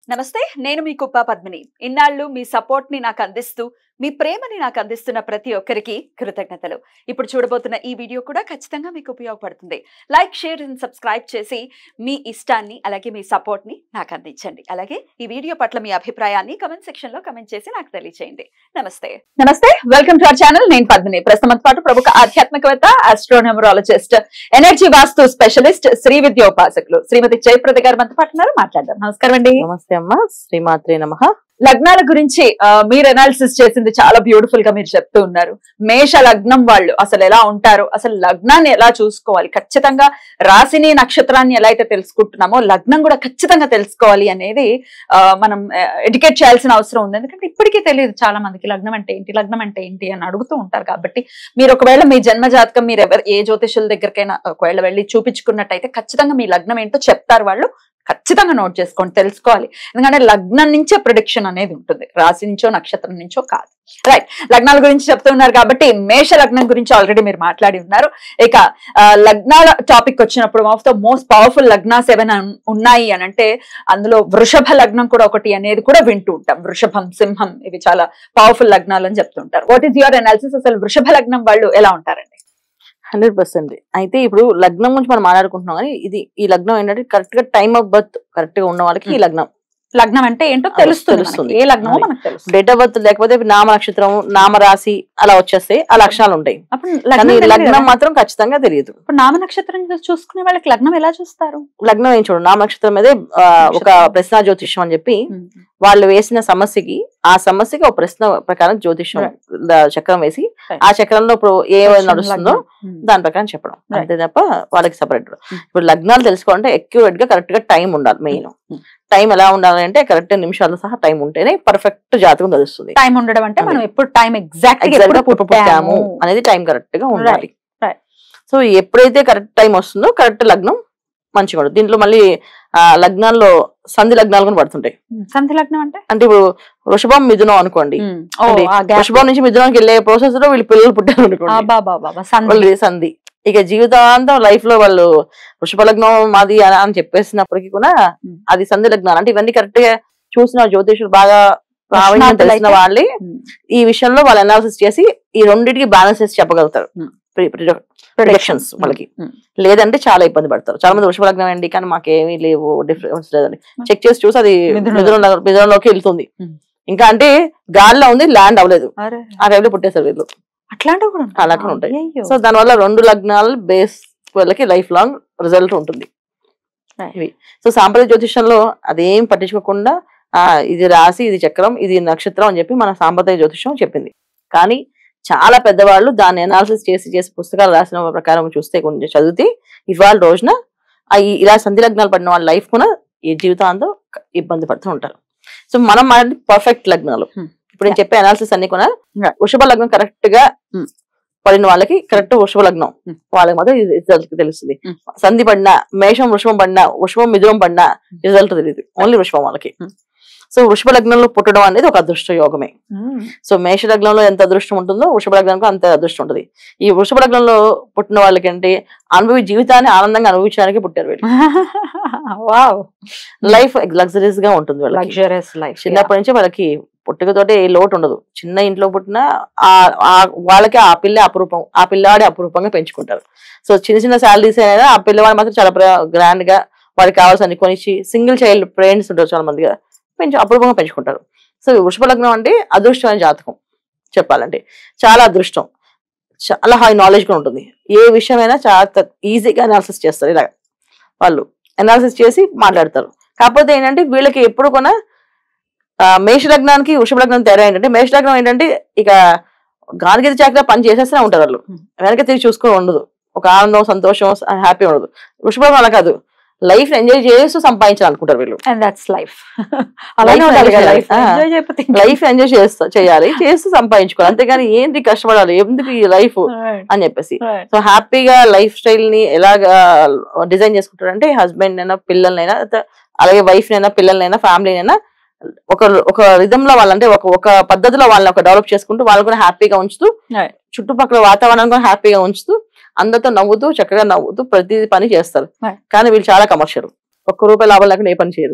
నమస్తే, నేను మీ కుప్ప పద్మిని. ఇన్నాళ్ళు మీ సపోర్ట్ ని నాకు అందిస్తూ, మీ ప్రేమని నాకు అందిస్తున్న ప్రతి ఒక్కరికి కృతజ్ఞతలు. ఇప్పుడు చూడబోతున్న ఈ వీడియో కూడా ఖచ్చితంగా మీకు ఉపయోగపడుతుంది. లైక్, షేర్ అండ్ సబ్స్క్రైబ్ చేసి మీ ఇష్టాన్ని అలాగే మీ సపోర్ట్ ని నాకు అందించండి. అలాగే ఈ వీడియో పట్ల మీ అభిప్రాయాన్ని కమెంట్ సెక్షన్ లో కమెంట్ చేసి నాకు తెలియజేయండి. నమస్తే, వెల్కమ్ టు అవర్ ఛానల్. నేను పద్మిని. ప్రస్తుతం పాటు ప్రముఖ ఆధ్యాత్మికవేత్త, astronumerologist, energy vastu specialist, Sri Vidya ఉపాసకులు శ్రీమతి జయప్రద గారు మనతో పాటు ఉన్నారు. మాట్లాడదాం. నమస్కారం అండి. నమస్తే అమ్మా. శ్రీమాత్రే నమః. లగ్నాల గురించి మీరు అనాలిసిస్ చేసింది చాలా బ్యూటిఫుల్ గా మీరు చెప్తూ ఉన్నారు. మేష లగ్నం వాళ్ళు అసలు ఎలా ఉంటారు, అసలు లగ్నాన్ని ఎలా చూసుకోవాలి, ఖచ్చితంగా రాశిని నక్షత్రాన్ని ఎలా అయితే తెలుసుకుంటున్నామో లగ్నం కూడా ఖచ్చితంగా తెలుసుకోవాలి అనేది మనం ఎడ్యుకేట్ చేయాల్సిన అవసరం ఉంది. ఎందుకంటే ఇప్పటికీ తెలియదు చాలా మందికి లగ్నం అంటే ఏంటి అని అడుగుతూ ఉంటారు. కాబట్టి మీరు ఒకవేళ మీ జన్మ జాతకం మీరు ఏ జ్యోతిషుల దగ్గరికైనా ఒకవేళ వెళ్ళి చూపించుకున్నట్టయితే ఖచ్చితంగా మీ లగ్నం ఏంటో చెప్తారు వాళ్ళు. ఖచ్చితంగా నోట్ చేసుకోండి, తెలుసుకోవాలి. ఎందుకంటే లగ్నం నుంచే ప్రిడిక్షన్ అనేది ఉంటుంది, రాశి నుంచో నక్షత్రం నుంచో కాదు. రైట్, లగ్నాల గురించి చెప్తున్నారు కాబట్టి మేష లగ్నం గురించి ఆల్రెడీ మీరు మాట్లాడి ఉన్నారు. ఇక లగ్నాల టాపిక్ వచ్చినప్పుడు ఆఫ్ ద మోస్ట్ పవర్ఫుల్ లగ్నాస్ ఏమైనా ఉన్నాయి అని అంటే అందులో వృషభ లగ్నం కూడా ఒకటి అనేది కూడా వింటూ ఉంటాం. వృషభం, సింహం ఇవి చాలా పవర్ఫుల్ లగ్నాలు అని చెప్తుంటారు. What is your analysis? అసలు వృషభ లగ్నం వాళ్ళు ఎలా ఉంటారండి? 100%. అయితే ఇప్పుడు లగ్నం గురించి మనం మాట్లాడుకుంటున్నాం కానీ ఈ లగ్నం ఏంటంటే కరెక్ట్ గా టైమ్ ఆఫ్ బర్త్ కరెక్ట్ గా ఉన్న వాళ్ళకి ఈ లగ్నం అంటే ఏంటో తెలుస్తుంది. ఏ లగ్నమో మనకు తెలుసు. డేట్ ఆఫ్ బర్త్ లేకపోతే నామ నక్షత్రం, నామ రాశి అలా వచ్చేస్తే ఆ లక్షణాలు ఉంటాయి. లగ్నం మాత్రం ఖచ్చితంగా తెలియదు. ఇప్పుడు నామ నక్షత్రం చూసుకునే వాళ్ళకి లగ్నం ఎలా చూస్తారు? లగ్నం ఏం చూడండి, నామ నక్షత్రం మీదే ఒక ప్రశ్న జ్యోతిష్యం అని చెప్పి వాళ్ళు వేసిన సమస్యకి ఒక ప్రశ్న ప్రకారం జ్యోతిష్యం చక్రం వేసి ఆ చక్రంలో ఇప్పుడు ఏ నడుస్తుందో దాని ప్రకారం చెప్పడం, అంతే తప్ప వాళ్ళకి సపరేట్. ఇప్పుడు లగ్నాలు తెలుసుకోవాలంటే అక్యురేట్ గా కరెక్ట్ గా టైం ఉండాలి. మెయిన్ టైం ఎలా ఉండాలి అంటే కరెక్ట్ నిమిషాలు సహా టైం ఉంటేనే పర్ఫెక్ట్ జాతకం తెలుస్తుంది. టైం ఉండడం అంటే మనం ఎప్పుడు టైం ఎగ్జాక్ట్ పుట్టాము అనేది టైం కరెక్ట్ గా ఉండాలి. సో ఎప్పుడైతే కరెక్ట్ టైం వస్తుందో కరెక్ట్ లగ్నం మంచిగా ఉండదు. దీంట్లో మళ్ళీ లగ్నాల్లో సంధి లగ్నాలు కూడా పడుతుంటాయి. సంధి లగ్నం అంటే ఇప్పుడు వృషభం, మిథునం అనుకోండి. వృషభం నుంచి మిథునానికి వెళ్ళే ప్రాసెస్ లో వీళ్ళు పిల్లలు పుట్టారు అనుకోండి, సంధి. ఇక జీవితాంతం లైఫ్ లో వాళ్ళు వృషభ లగ్నం మాది అని చెప్పేసినప్పటికీ కూడా అది సంధి లగ్నాలు. అంటే ఇవన్నీ కరెక్ట్ గా చూసిన జ్యోతిషులు బాగా ప్రావీణ్యం తెలిసిన వాళ్ళే ఈ విషయంలో వాళ్ళు అనాలిసిస్ చేసి ఈ రెండింటికి బ్యాలెన్స్ చేసి చెప్పగలుగుతారు ప్రిడిక్షన్స్ వాళ్ళకి. లేదంటే చాలా ఇబ్బంది పడతారు. చాలా మంది వృషభ లగ్నం అండి కానీ మాకేమీ లేవు, డిఫరెన్స్ లేదండి, చెక్ చేసి చూసి అది మిథునంలోకి వెళ్తుంది. ఇంకా అంటే గాలిలో ఉంది, ల్యాండ్ అవ్వలేదు, ఆ టైంలో పుట్టేశారు వీళ్ళు. అలాగే ఉంటాయి. సో దానివల్ల రెండు లగ్నాలు బేస్ వాళ్ళకి లైఫ్ లాంగ్ రిజల్ట్ ఉంటుంది. సో సాంప్రదాయ జ్యోతిషంలో అదేం పట్టించుకోకుండా ఇది రాశి, ఇది చక్రం, ఇది నక్షత్రం అని చెప్పి మన సాంప్రదాయ జ్యోతిషం చెప్పింది. కానీ చాలా పెద్దవాళ్ళు దాన్ని అనాలిసిస్ చేసి పుస్తకాలు రాసిన ప్రకారం చూస్తే కొంచెం చదివితే ఇవాళ రోజున ఇలా సంధి లగ్నాలు పడిన వాళ్ళ లైఫ్ కూడా ఈ జీవితాంతం ఇబ్బంది పడుతూ ఉంటారు. సో మనం పర్ఫెక్ట్ లగ్నాలు ఇప్పుడు నేను చెప్పే అనాలిసిస్ అన్ని కూడా వృషభ లగ్నం కరెక్ట్ గా పడిన వాళ్ళకి కరెక్ట్ వృషభ లగ్నం వాళ్ళకి మాత్రం రిజల్ట్ తెలుస్తుంది. సంధి పడినా, మేషం వృషభం పడినా, వృషభం మిథునం పడినా రిజల్ట్ తెలియదు, ఓన్లీ వృషభం వాళ్ళకి. సో వృషభ లగ్నంలో పుట్టడం అనేది ఒక అదృష్ట యోగమే. సో మేష లగ్నంలో ఎంత అదృష్టం ఉంటుందో వృషభ లగ్నంలో అంత అదృష్టం ఉంటుంది. ఈ వృషభ లగ్నంలో పుట్టిన వాళ్ళకి అంటే జీవితాన్ని ఆనందంగా అనుభవించడానికి పుట్టారు వీళ్ళు. లైఫ్ లగ్జరీస్ గా ఉంటుంది వాళ్ళకి. చిన్నప్పటి నుంచి వాళ్ళకి పుట్టుకతోటి ఏ లోటు ఉండదు. చిన్న ఇంట్లో పుట్టినా వాళ్ళకి ఆ పిల్ల అపురూపం, ఆ పిల్లవాడి అపురూపంగా పెంచుకుంటారు. సో చిన్న శాలరీస్ అయినా ఆ పిల్లవాడు మాత్రం చాలా గ్రాండ్ గా వాడికి కావాల్సిన కొనిచ్చి, సింగిల్ చైల్డ్ పేరెంట్స్ ఉంటారు చాలా మందిగా, అపూర్వంగా పెంచుకుంటారు. సో వృషభ లగ్నం అంటే అదృష్టమైన జాతకం చెప్పాలంటే. చాలా అదృష్టం, చాలా హై నాలెడ్జ్ గా ఉంటుంది. ఏ విషయమైనా చాలా ఈజీగా అనాలిసిస్ చేస్తారు. ఇలా వాళ్ళు అనాలిసిస్ చేసి మాట్లాడతారు. కాకపోతే ఏంటంటే వీళ్ళకి ఎప్పుడు కూడా మేష లగ్నానికి వృషభ లగ్నం తేడా ఏంటంటే, మేష లగ్నం ఏంటంటే ఇక గాలిగీత చాకగా పని చేసేస్తూనే ఉంటారు వాళ్ళు, వెనక తిరిగి చూసుకొని ఉండదు, ఒక ఆనందం, సంతోషం, హ్యాపీ ఉండదు. వృషభ లగ్నం అలా కాదు, లైఫ్ ఎంజాయ్ చేస్తూ సంపాదించాలనుకుంటారు వీళ్ళు. లైఫ్ ఎంజాయ్ చేయాలి, చేస్తూ సంపాదించుకోవాలి, అంతేగాని ఏంటి కష్టపడాలి, ఎందుకు ఈ లైఫ్ అని చెప్పేసి. సో హ్యాపీగా లైఫ్ స్టైల్ ని ఎలాగా డిజైన్ చేసుకుంటారు అంటే హస్బెండ్ అయినా, పిల్లలనైనా, అలాగే వైఫ్ నైనా, పిల్లలనైనా, ఫ్యామిలీనైనా ఒక రిధంలో వాళ్ళంటే ఒక పద్ధతిలో వాళ్ళని ఒక డెవలప్ చేసుకుంటూ వాళ్ళు కూడా హ్యాపీగా ఉంచుతూ, చుట్టుపక్కల వాతావరణం కూడా హ్యాపీగా ఉంచుతూ, అందరితో నవ్వుతూ, చక్కగా నవ్వుతూ ప్రతి పని చేస్తారు. కానీ వీళ్ళు చాలా కమర్షియల్, ₹1 లాభం లేకుండా ఏ పని చేయరు.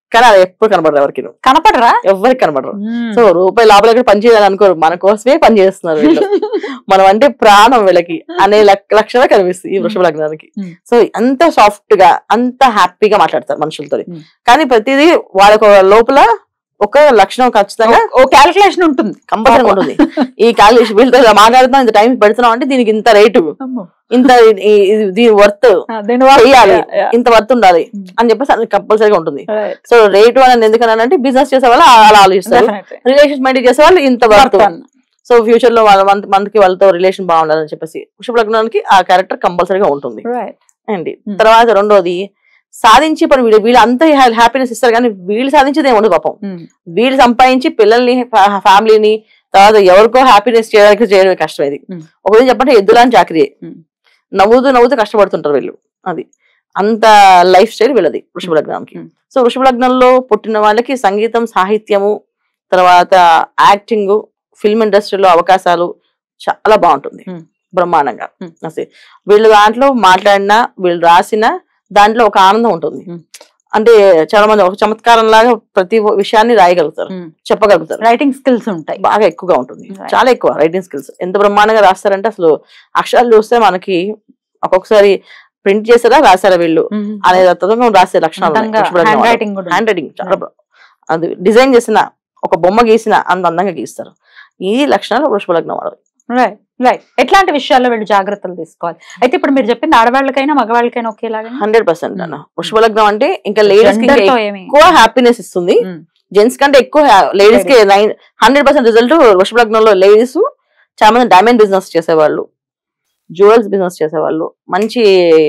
కానీ అది ఎప్పుడు కనపడరు, ఎవరికి కనపడరా, ఎవరికి కనపడరు. సో రూపాయి లోపల పని చేయాలని అనుకోరు, మన కోసమే పని చేస్తున్నారు వీళ్ళు. మనం అంటే ప్రాణం వీళ్ళకి అనే లక్షణమే కనిపిస్తుంది ఈ వృషభ లగ్నానికి. సో అంత సాఫ్ట్ గా అంత హ్యాపీగా మాట్లాడతారు మనుషులతో. కానీ ప్రతిదీ వాళ్ళకు లోపల ఒక లక్షణం ఖచ్చితంగా ఓ క్యాలిక్యులేషన్ ఉంటుంది, కంపల్సరీగా ఉంటుంది. ఈ క్యాలిక్యులేషన్ వీళ్ళతో మాట్లాడుతున్నాం, ఇంత టైం పెడుతున్నాం అంటే దీనికి ఇంత రేటు, ఇంత దీని వర్త్ చేయాలి, ఇంత వర్త్ ఉండాలి అని చెప్పేసి అది కంపల్సరీగా ఉంటుంది. సో రేటు అనేది ఎందుకనంటే బిజినెస్ చేసే వాళ్ళు అలా ఆలోచిస్తారు, రిలేషన్ మెయింటైన్ చేసే వాళ్ళు ఇంత వర్త్. సో ఫ్యూచర్ లో వాళ్ళ మంత్కి వాళ్ళతో రిలేషన్ బాగుండాలని చెప్పేసి వృషభ లగ్నానికి ఆ క్యారెక్టర్ కంపల్సరీగా ఉంటుంది అండి. తర్వాత రెండోది సాధించి పని వీళ్ళు అంత హ్యాపీనెస్ ఇస్తారు, కానీ వీళ్ళు సాధించేది ఏముండదు పాపం. వీళ్ళు సంపాదించి పిల్లల్ని ఫ్యామిలీని తర్వాత ఎవరికో హ్యాపీనెస్ చేయడమే కష్టం. ఇది ఒకవేళ చెప్పంటే ఎద్దులాంటి చాకరీ, నవ్వుతూ కష్టపడుతుంటారు వీళ్ళు. అది అంత లైఫ్ స్టైల్ వీళ్ళది వృషభ లగ్నానికి. సో వృషభ లగ్నంలో పుట్టిన వాళ్ళకి సంగీతం, సాహిత్యము, తర్వాత యాక్టింగ్, ఫిల్మ్ ఇండస్ట్రీలో అవకాశాలు చాలా బాగుంటుంది బ్రహ్మాండంగా. అసలు వీళ్ళు దాంట్లో మాట్లాడినా వీళ్ళు రాసినా దాంట్లో ఒక ఆనందం ఉంటుంది. అంటే చాలా మంది ఒక చమత్కారం లాగా ప్రతి విషయాన్ని రాయగలుగుతారు, చెప్పగలుగుతారు. రైటింగ్ స్కిల్స్ ఉంటాయి, బాగా ఎక్కువగా ఉంటుంది, చాలా ఎక్కువ రైటింగ్ స్కిల్స్. ఎంత బ్రహ్మాండంగా రాస్తారంటే అసలు అక్షరాలు చూస్తే మనకి ఒక్కొక్కసారి ప్రింట్ చేసారా రాసారా వీళ్ళు అనే తత్వం రాసే లక్షణాలు. హ్యాండ్ రైటింగ్ చాలా అది డిజైన్ చేసిన ఒక బొమ్మ గీసిన అంత అందంగా గీస్తారు. ఈ లక్షణాలు వృషభ లగ్నం వాళ్ళు. రైట్. ఎట్లాంటి విషయాల్లో వీళ్ళు జాగ్రత్తలు తీసుకోవాలి? అయితే ఇప్పుడు మీరు చెప్పింది ఆడవాళ్ళకైనా మగవాళ్ళకైనా ఒకేలాగా 100% అన్న. వృషభ లగ్నం అంటే ఇంకా లేడీస్ కి ఎక్కువ హ్యాపీనెస్ ఇస్తుంది, జెంట్స్ కంటే ఎక్కువ లేడీస్ కి 100% రిజల్ట్. వృషభ లగ్నంలో లేడీస్ చాలా మంది డైమండ్ బిజినెస్ చేసేవాళ్ళు, జ్యువెల్స్ బిజినెస్ చేసేవాళ్ళు, మంచి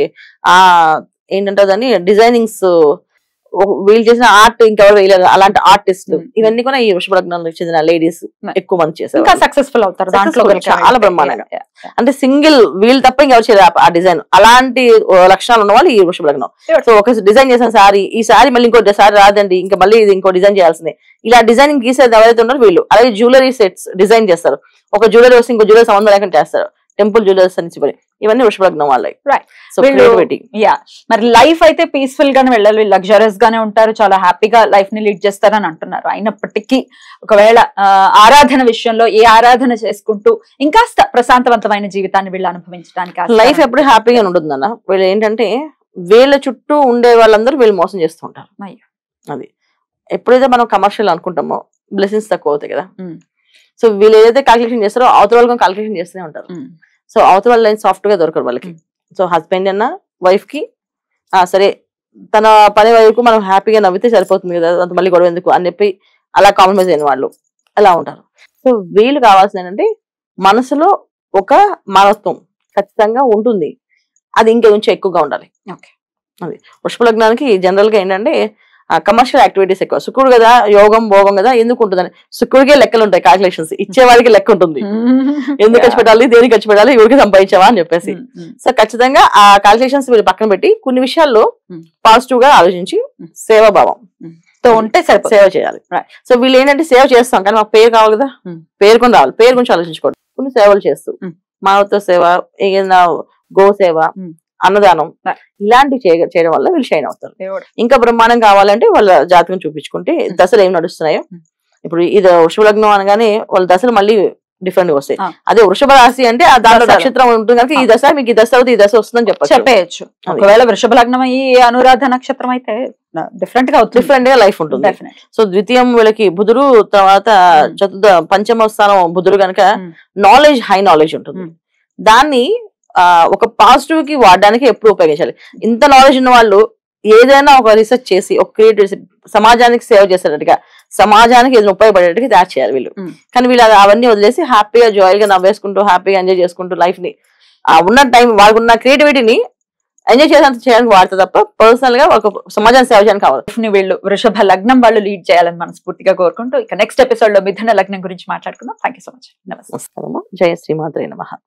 ఏంటంటే దాన్ని డిజైనింగ్స్ వీళ్ళు చేసిన ఆర్ట్ ఇంకెవరు వేయలేదు అలాంటి ఆర్టిస్టులు, ఇవన్నీ కూడా ఈ వృషభ లగ్నానికి చెందిన లేడీస్ ఎక్కువ మంది చేస్తారు, సక్సెస్ఫుల్ అవుతారు దాంట్లో చాలా బ్రహ్మాండంగా. అంటే సింగిల్ వీళ్ళు తప్ప ఇంకెవరు చేయలేదు ఆ డిజైన్. అలాంటి లక్షణాలు ఉన్న వాళ్ళు ఈ వృషభ లగ్నం. సో ఒక డిజైన్ చేసిన సారీ, ఈ సారీ మళ్ళీ ఇంకో సారీ రాదండి, ఇంకా మళ్ళీ ఇది ఇంకో డిజైన్ చేయాల్సిందే, ఇలా డిజైనింగ్ గీసేది ఎవరైతే ఉన్నారో వీళ్ళు. అలాగే జ్యువెలరీ సెట్స్ డిజైన్ చేస్తారు, ఒక జ్యువెలరీ వస్తే ఇంకో జ్యువెలరీ సంబంధం లేకుండా చేస్తారు, టెంపుల్ జ్యువెలర్స్ అని చెప్పి. ఇవన్నీ వృషభ లగ్నం వాళ్ళకి. మరి లైఫ్ అయితే పీస్ఫుల్ గానే వెళ్ళాలి, లగ్జరియస్ గానే ఉంటారు, చాలా హ్యాపీగా లైఫ్ ని లీడ్ చేస్తారని అంటున్నారు. అయినప్పటికీ ఒకవేళ ఆరాధన విషయంలో ఏ ఆరాధన చేసుకుంటూ ఇంకా ప్రశాంతవంతమైన జీవితాన్ని వీళ్ళు అనుభవించడానికి లైఫ్ ఎప్పుడు హ్యాపీగా ఉంటుంది అన్న. వీళ్ళు ఏంటంటే వీళ్ళ చుట్టూ ఉండే వాళ్ళందరూ వీళ్ళు మోసం చేస్తూ ఉంటారు. అది ఎప్పుడైతే మనం కమర్షియల్ అనుకుంటామో బ్లెస్సింగ్స్ తక్కువ అవుతాయి కదా. సో వీళ్ళు ఏదైతే కాల్కులేషన్ చేస్తారో అవతల వాళ్ళకి కాల్కులేషన్ చేస్తూనే ఉంటారు. సో అవతల వాళ్ళ లైన్ సాఫ్ట్ గా దొరకరు వాళ్ళకి. సో హస్బెండ్ అన్న వైఫ్ కి సరే తన పని వైపు మనం హ్యాపీగా నవ్వితే సరిపోతుంది కదా, అంత మళ్ళీ గొడవ ఎందుకు అని చెప్పి అలా కాంప్రమైజ్ అయిన వాళ్ళు అలా ఉంటారు. సో వీళ్ళు కావాల్సిన ఏంటంటే మనసులో ఒక మానవత్వం ఖచ్చితంగా ఉంటుంది, అది ఇంకొంచెం ఎక్కువగా ఉండాలి. అది వృషభ లగ్నానికి జనరల్ గా ఏంటంటే కమర్షియల్ యాక్టివిటీస్ ఎక్కువ. శుక్రుడు కదా, యోగం భోగం కదా, ఎందుకు ఉంటుందని శుక్రుడికే లెక్కలు ఉంటాయి, క్యాల్కులేషన్స్. ఇచ్చే వాళ్ళకి లెక్క ఉంటుంది, ఎందుకు ఖర్చు పెట్టాలి, దేనికి ఖర్చు పెట్టాలి, ఎవరికి సంపాదించావా అని చెప్పేసి. సో ఖచ్చితంగా ఆ క్యాల్కులేషన్స్ వీళ్ళు పక్కన పెట్టి కొన్ని విషయాల్లో పాజిటివ్ గా ఆలోచించి సేవాభావం ఉంటే సేవ చేయాలి. సో వీళ్ళు ఏంటంటే సేవ చేస్తాం కానీ మాకు పేరు కావాలి కదా, పేరు కొని రావాలి, పేరు గురించి ఆలోచించుకోండి. కొన్ని సేవలు చేస్తూ మానవత్వ సేవ, ఏదైనా గో సేవ, అన్నదానం ఇలాంటివి చేయడం వల్ల వీళ్ళు షైన్ అవుతారు. ఇంకా బ్రహ్మాండం కావాలంటే వాళ్ళ జాతకం చూపించుకుంటే దశలు ఏం నడుస్తున్నాయో. ఇప్పుడు ఇది వృషభ లగ్నం అనగానే వాళ్ళ దశలు మళ్ళీ డిఫరెంట్ గా వస్తాయి. అదే వృషభ రాశి అంటే దాంట్లో నక్షత్రం ఉంటుంది కనుక ఈ దశ మీకు ఈ దశ అవుతుంది, ఈ దశ వస్తుందని చెప్పచ్చు. ఒకవేళ వృషభ లగ్నం ఈ అనురాధ నక్షత్రం అయితే డిఫరెంట్ గా లైఫ్ ఉంటుంది. సో ద్వితీయం వీళ్ళకి బుధుడు, తర్వాత పంచమ స్థానం బుధుడు కనుక నాలెడ్జ్, హై నాలెడ్జ్ ఉంటుంది. దాన్ని ఒక పాజిటివ్ కి వాడడానికి ఎప్పుడు ఉపయోగించాలి. ఇంత నాలెడ్జ్ ఉన్న వాళ్ళు ఏదైనా ఒక రీసెర్చ్ చేసి ఒక క్రియేటివ్ సమాజానికి సేవ చేసేటట్టుగా, సమాజానికి ఏదైనా ఉపయోగపడేట్టుగా తయారు చేయాలి వీళ్ళు. కానీ వీళ్ళు అవన్నీ వదిలేసి హ్యాపీగా జాయిల్ గా నవ్వేసుకుంటూ హ్యాపీగా ఎంజాయ్ చేసుకుంటూ లైఫ్ ని ఉన్న టైం వాళ్ళకున్న క్రియేటివిటీని ఎంజాయ్ చేయడానికి వాడతా తప్ప పర్సనల్ గా ఒక సమాజానికి సేవ చేయడానికి కావాలి. వీళ్ళు వృషభ లగ్నం వాళ్ళు లీడ్ చేయాలని మనస్ఫూర్తిగా కోరుకుంటూ ఇక నెక్స్ట్ ఎపిసోడ్ లో మిథున లగ్నం గురించి మాట్లాడుకుందాం. Thank you so much. నమస్కారం. జయ శ్రీమాత్రే నమః.